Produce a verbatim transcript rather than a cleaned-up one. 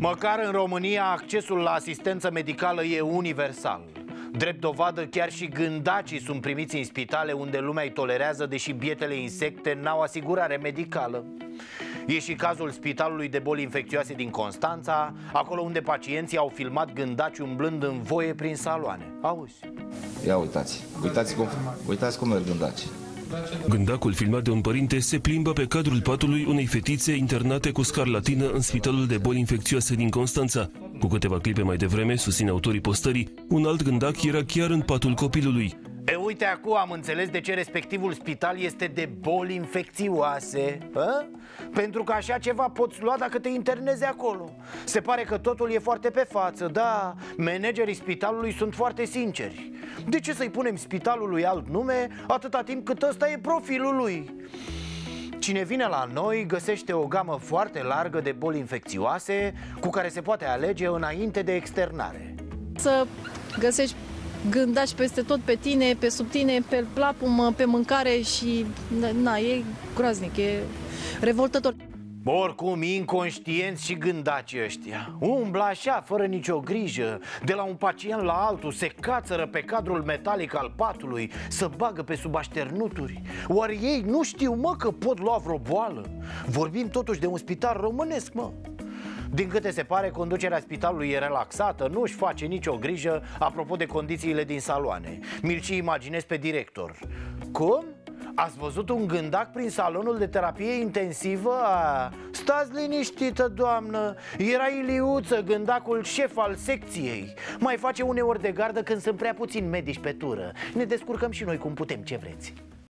Măcar în România accesul la asistență medicală e universal. Drept dovadă, chiar și gândacii sunt primiți în spitale unde lumea îi tolerează, deși bietele insecte n-au asigurare medicală. E și cazul Spitalului de Boli Infecțioase din Constanța, acolo unde pacienții au filmat gândaci umblând în voie prin saloane. Auzi? Ia uitați, uitați cum, uitați cum merg gândaci. Gândacul filmat de un părinte se plimbă pe cadrul patului unei fetițe internate cu scarlatină în Spitalul de Boli Infecțioase din Constanța. Cu câteva clipe mai devreme, susțin autorii postării, un alt gândac era chiar în patul copilului. E, uite, acum am înțeles de ce respectivul spital este de boli infecțioase, a? Pentru că așa ceva poți lua dacă te internezi acolo. Se pare că totul e foarte pe față, da, managerii spitalului sunt foarte sinceri. De ce să-i punem spitalului alt nume atâta timp cât ăsta e profilul lui? Cine vine la noi găsește o gamă foarte largă de boli infecțioase cu care se poate alege înainte de externare. Să găsești gândaci peste tot pe tine, pe sub tine, pe plapumă, pe mâncare și... na, e groaznic, e revoltător. Oricum, inconștienți și gândaci ăștia. Umblă așa, fără nicio grijă, de la un pacient la altul, se cațără pe cadrul metalic al patului, să bagă pe sub așternuturi. Oare ei nu știu, mă, că pot lua vreo boală? Vorbim totuși de un spital românesc, mă. Din câte se pare, conducerea spitalului e relaxată, nu își face nicio grijă apropo de condițiile din saloane. Mi-l și imaginez pe director. Cum? Ați văzut un gândac prin salonul de terapie intensivă? A, stați liniștită, doamnă. Era Iliuță, gândacul șef al secției. Mai face uneori de gardă când sunt prea puțini medici pe tură. Ne descurcăm și noi cum putem, ce vreți.